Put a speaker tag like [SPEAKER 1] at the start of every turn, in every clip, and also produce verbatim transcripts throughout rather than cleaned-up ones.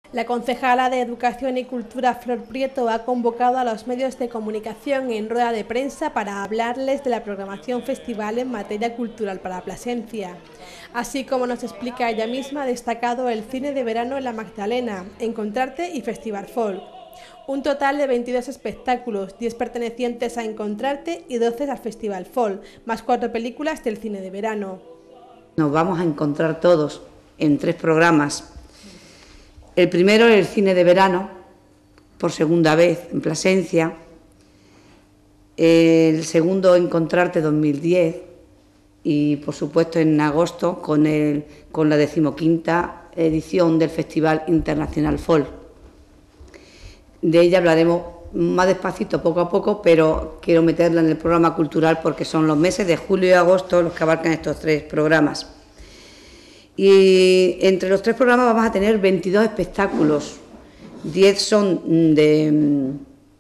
[SPEAKER 1] La concejala de Educación y Cultura, Flor Prieto, ha convocado a los medios de comunicación en rueda de prensa para hablarles de la programación festival en materia cultural para Plasencia. Así como nos explica ella misma, ha destacado el cine de verano en la Magdalena, Encontrarte y Festival Folk. Un total de veintidós espectáculos, diez pertenecientes a Encontrarte y doce al Festival Folk, más cuatro películas del cine de verano.
[SPEAKER 2] Nos vamos a encontrar todos en tres programas. El primero es el cine de verano, por segunda vez en Plasencia. El segundo, Encontrarte dos mil diez. Y, por supuesto, en agosto con, el, con la decimoquinta edición del Festival Internacional Folk. De ella hablaremos más despacito, poco a poco, pero quiero meterla en el programa cultural porque son los meses de julio y agosto los que abarcan estos tres programas. Y entre los tres programas vamos a tener veintidós espectáculos, diez son de,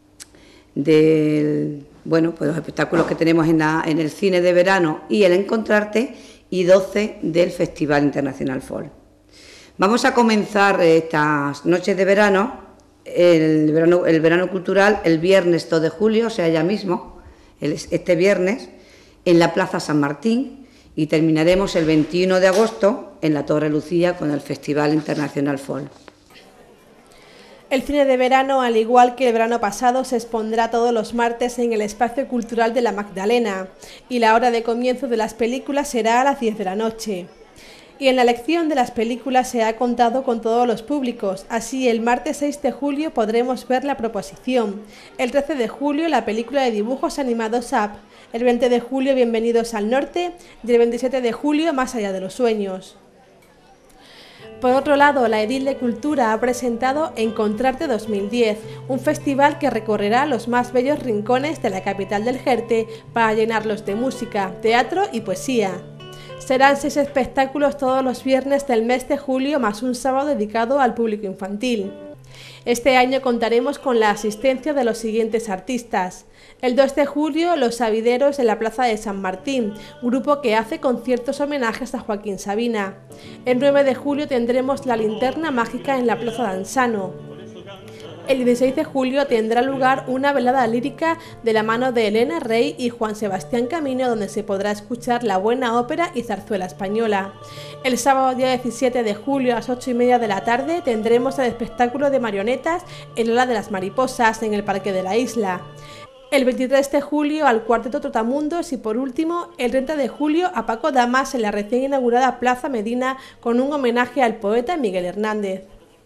[SPEAKER 2] de bueno, pues los espectáculos que tenemos en, la, en el cine de verano y el Encontrarte, y doce del Festival Internacional Folk. Vamos a comenzar estas noches de verano, el verano, el verano cultural, el viernes dos de julio, o sea, ya mismo, el, este viernes, en la Plaza San Martín, y terminaremos el veintiuno de agosto en la Torre Lucía con el Festival Internacional Folk.
[SPEAKER 1] El cine de verano, al igual que el verano pasado, se expondrá todos los martes en el Espacio Cultural de la Magdalena, y la hora de comienzo de las películas será a las diez de la noche. Y en la elección de las películas se ha contado con todos los públicos, así el martes seis de julio podremos ver La Proposición, el trece de julio la película de dibujos animados Up, el veinte de julio Bienvenidos al Norte y el veintisiete de julio Más allá de los sueños. Por otro lado, la Edil de Cultura ha presentado Encontrarte dos mil diez, un festival que recorrerá los más bellos rincones de la capital del Jerte para llenarlos de música, teatro y poesía. Serán seis espectáculos todos los viernes del mes de julio, más un sábado dedicado al público infantil. Este año contaremos con la asistencia de los siguientes artistas. El dos de julio, Los Sabideros en la Plaza de San Martín, grupo que hace conciertos homenajes a Joaquín Sabina. El nueve de julio tendremos La Linterna Mágica en la Plaza de Ansano. El dieciséis de julio tendrá lugar una velada lírica de la mano de Elena Rey y Juan Sebastián Camino, donde se podrá escuchar la buena ópera y zarzuela española. El sábado día diecisiete de julio a las ocho y media de la tarde tendremos el espectáculo de marionetas El Ala de las Mariposas en el Parque de la Isla. El veintitrés de julio al Cuarteto Trotamundos y, por último, el treinta de julio a Paco Damas en la recién inaugurada Plaza Medina con un homenaje al poeta Miguel Hernández.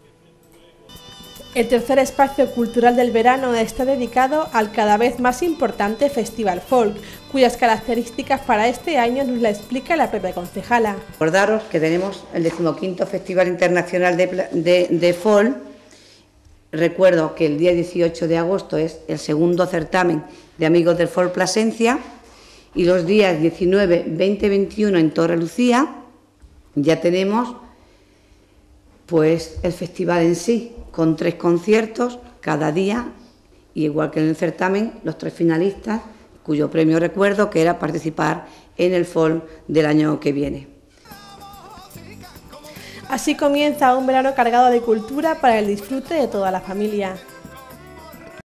[SPEAKER 1] El tercer espacio cultural del verano está dedicado al cada vez más importante Festival Folk, cuyas características para este año nos la explica la propia concejala.
[SPEAKER 2] Recordaros que tenemos el decimoquinto Festival Internacional de, de, de Folk. Recuerdo que el día dieciocho de agosto es el segundo certamen de Amigos del Folk Plasencia, y los días diecinueve, veinte y veintiuno en Torre Lucía ya tenemos pues el festival en sí, con tres conciertos cada día, y igual que en el certamen, los tres finalistas, cuyo premio recuerdo que era participar en el Folk del año que viene.
[SPEAKER 1] Así comienza un verano cargado de cultura para el disfrute de toda la familia.